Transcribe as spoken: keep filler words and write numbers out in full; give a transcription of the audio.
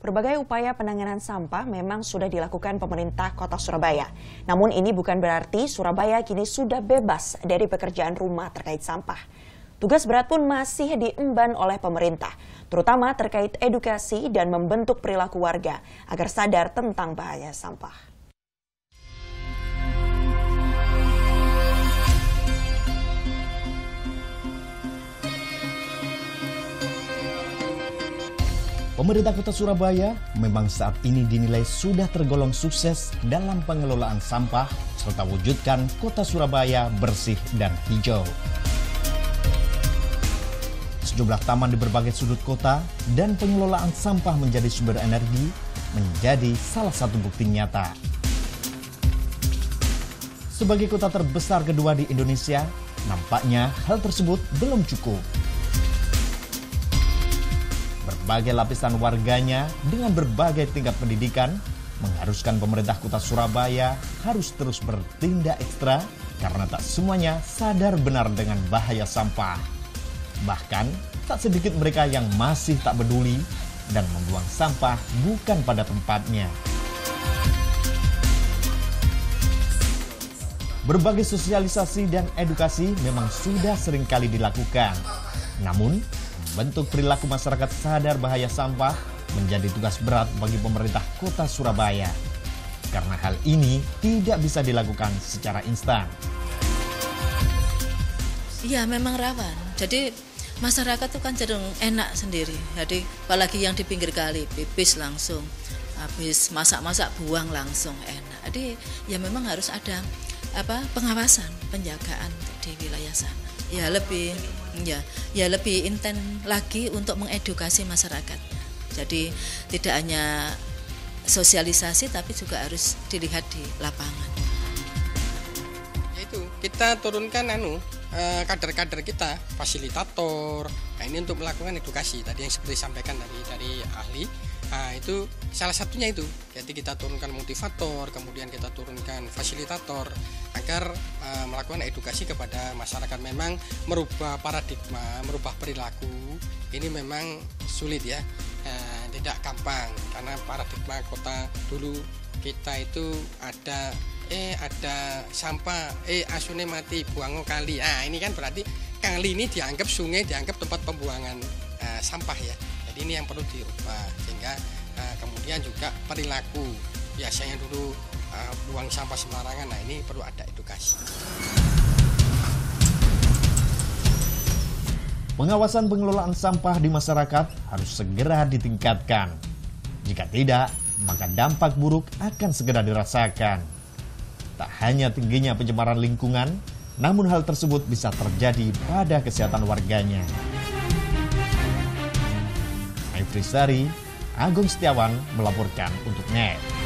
Berbagai upaya penanganan sampah memang sudah dilakukan pemerintah Kota Surabaya. Namun ini bukan berarti Surabaya kini sudah bebas dari pekerjaan rumah terkait sampah. Tugas berat pun masih diemban oleh pemerintah, terutama terkait edukasi dan membentuk perilaku warga agar sadar tentang bahaya sampah. Pemerintah Kota Surabaya memang saat ini dinilai sudah tergolong sukses dalam pengelolaan sampah serta wujudkan Kota Surabaya bersih dan hijau. Sejumlah taman di berbagai sudut kota dan pengelolaan sampah menjadi sumber energi menjadi salah satu bukti nyata. Sebagai kota terbesar kedua di Indonesia, nampaknya hal tersebut belum cukup. Berbagai lapisan warganya dengan berbagai tingkat pendidikan mengharuskan pemerintah Kota Surabaya harus terus bertindak ekstra karena tak semuanya sadar benar dengan bahaya sampah. Bahkan tak sedikit mereka yang masih tak peduli dan membuang sampah bukan pada tempatnya. Berbagai sosialisasi dan edukasi memang sudah sering kali dilakukan. Namun, membentuk perilaku masyarakat sadar bahaya sampah menjadi tugas berat bagi pemerintah Kota Surabaya. Karena hal ini tidak bisa dilakukan secara instan. Iya, memang rawan. Jadi masyarakat itu kan cenderung enak sendiri. Jadi apalagi yang di pinggir kali, pipis langsung. Habis masak-masak buang langsung enak. Jadi ya memang harus ada apa pengawasan, penjagaan di wilayah sana. Ya lebih ya ya lebih intens lagi untuk mengedukasi masyarakat. Jadi tidak hanya sosialisasi tapi juga harus dilihat di lapangan. Yaitu kita turunkan anu kader-kader kita, fasilitator. Nah, ini untuk melakukan edukasi tadi yang seperti disampaikan dari dari ahli. Nah, itu salah satunya itu. Jadi kita turunkan motivator, kemudian kita turunkan fasilitator agar uh, melakukan edukasi kepada masyarakat. Memang merubah paradigma, merubah perilaku ini memang sulit ya. Uh, tidak gampang karena paradigma kota dulu kita itu ada eh ada sampah, eh asune mati buang kali. Ah ini kan berarti kali ini dianggap sungai, dianggap tempat pembuangan uh, sampah ya. Jadi ini yang perlu dirubah sehingga uh, kemudian juga perilaku biasanya dulu uh, buang sampah sembarangan. Nah ini perlu ada edukasi. Pengawasan pengelolaan sampah di masyarakat harus segera ditingkatkan. Jika tidak, maka dampak buruk akan segera dirasakan. Tak hanya tingginya pencemaran lingkungan, namun hal tersebut bisa terjadi pada kesehatan warganya. Ifrisari, Agung Setiawan melaporkan untuk N E T.